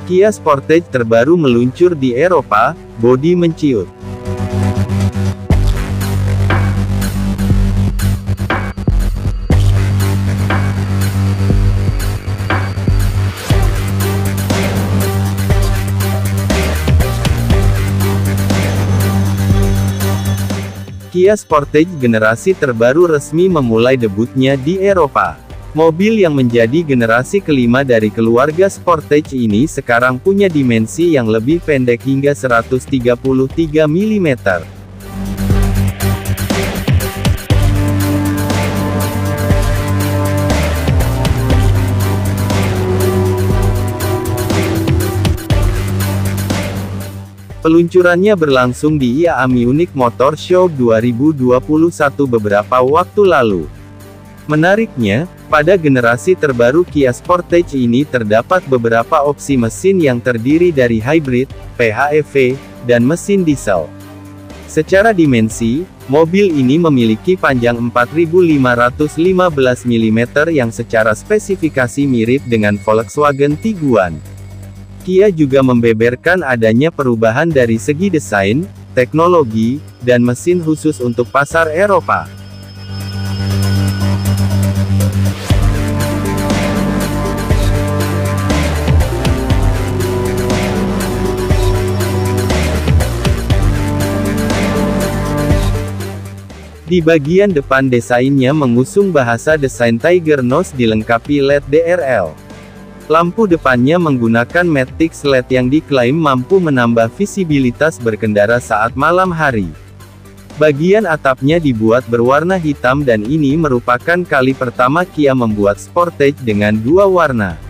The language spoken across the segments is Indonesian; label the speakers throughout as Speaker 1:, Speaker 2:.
Speaker 1: Kia Sportage terbaru meluncur di Eropa, bodi menciut. Kia Sportage generasi terbaru resmi memulai debutnya di Eropa. Mobil yang menjadi generasi kelima dari keluarga Sportage ini sekarang punya dimensi yang lebih pendek hingga 133 mm. Peluncurannya berlangsung di IAA Munich Motor Show 2021 beberapa waktu lalu. Menariknya, pada generasi terbaru Kia Sportage ini terdapat beberapa opsi mesin yang terdiri dari hybrid, PHEV, dan mesin diesel. Secara dimensi, mobil ini memiliki panjang 4.515 mm yang secara spesifikasi mirip dengan Volkswagen Tiguan. Kia juga membeberkan adanya perubahan dari segi desain, teknologi, dan mesin khusus untuk pasar Eropa. Di bagian depan desainnya mengusung bahasa desain Tiger Nose dilengkapi LED DRL. Lampu depannya menggunakan Matrix LED yang diklaim mampu menambah visibilitas berkendara saat malam hari. Bagian atapnya dibuat berwarna hitam dan ini merupakan kali pertama Kia membuat Sportage dengan dua warna.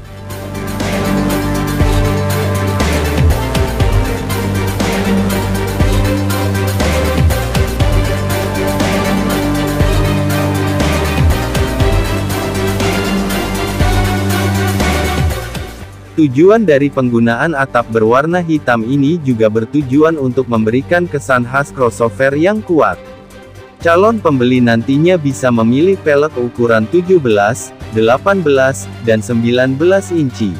Speaker 1: Tujuan dari penggunaan atap berwarna hitam ini juga bertujuan untuk memberikan kesan khas crossover yang kuat. Calon pembeli nantinya bisa memilih pelek ukuran 17, 18, dan 19 inci.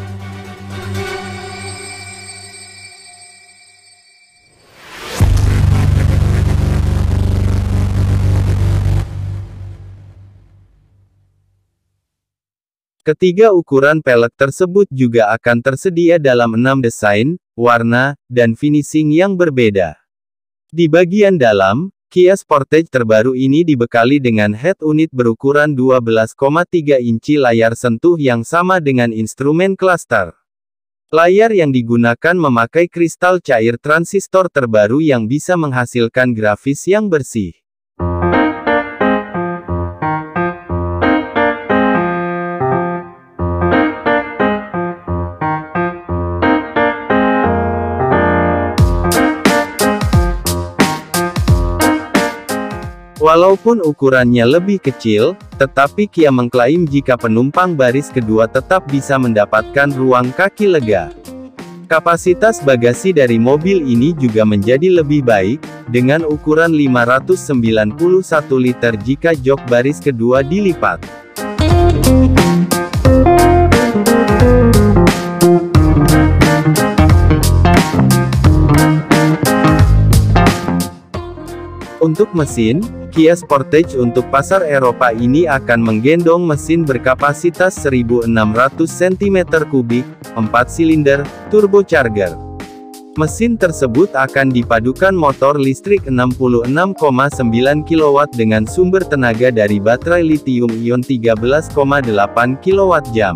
Speaker 1: Ketiga ukuran pelek tersebut juga akan tersedia dalam 6 desain, warna, dan finishing yang berbeda. Di bagian dalam, Kia Sportage terbaru ini dibekali dengan head unit berukuran 12,3 inci layar sentuh yang sama dengan instrumen cluster. Layar yang digunakan memakai kristal cair transistor terbaru yang bisa menghasilkan grafis yang bersih. Walaupun ukurannya lebih kecil, tetapi Kia mengklaim jika penumpang baris kedua tetap bisa mendapatkan ruang kaki lega. Kapasitas bagasi dari mobil ini juga menjadi lebih baik, dengan ukuran 591 liter jika jok baris kedua dilipat. Untuk mesin, Kia Sportage untuk pasar Eropa ini akan menggendong mesin berkapasitas 1600 cm3, 4 silinder, turbocharger. Mesin tersebut akan dipadukan motor listrik 66,9 kW dengan sumber tenaga dari baterai lithium-ion 13,8 kWh.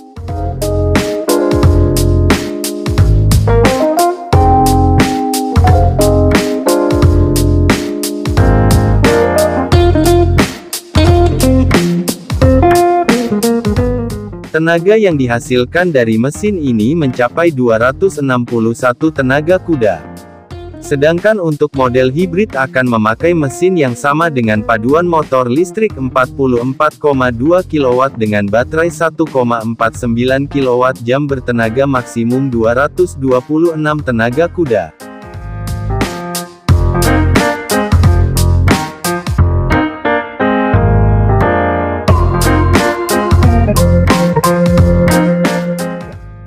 Speaker 1: Tenaga yang dihasilkan dari mesin ini mencapai 261 tenaga kuda. Sedangkan untuk model hibrid akan memakai mesin yang sama dengan paduan motor listrik 44,2 kW dengan baterai 1,49 kWh bertenaga maksimum 226 tenaga kuda.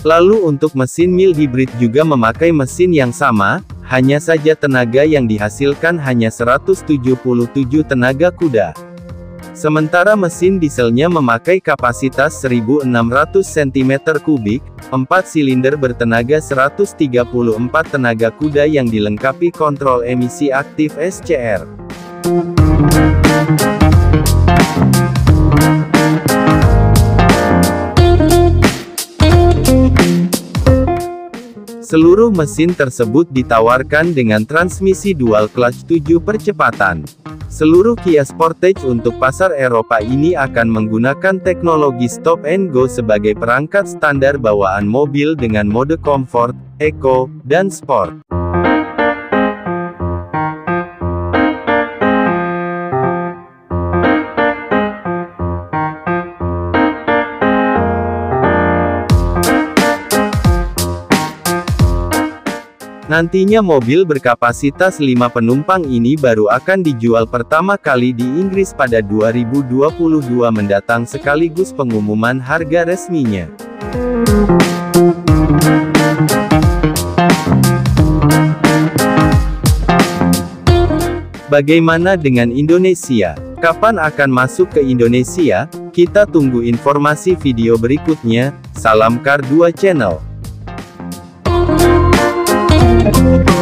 Speaker 1: Lalu untuk mesin mild hybrid juga memakai mesin yang sama, hanya saja tenaga yang dihasilkan hanya 177 tenaga kuda. Sementara mesin dieselnya memakai kapasitas 1600 cm3, 4 silinder bertenaga 134 tenaga kuda yang dilengkapi kontrol emisi aktif SCR. Seluruh mesin tersebut ditawarkan dengan transmisi dual clutch 7 percepatan. Seluruh Kia Sportage untuk pasar Eropa ini akan menggunakan teknologi stop and go sebagai perangkat standar bawaan mobil dengan mode comfort, eco, dan sport. Nantinya mobil berkapasitas 5 penumpang ini baru akan dijual pertama kali di Inggris pada 2022 mendatang sekaligus pengumuman harga resminya. Bagaimana dengan Indonesia? Kapan akan masuk ke Indonesia? Kita tunggu informasi video berikutnya. Salam Car 2 Channel.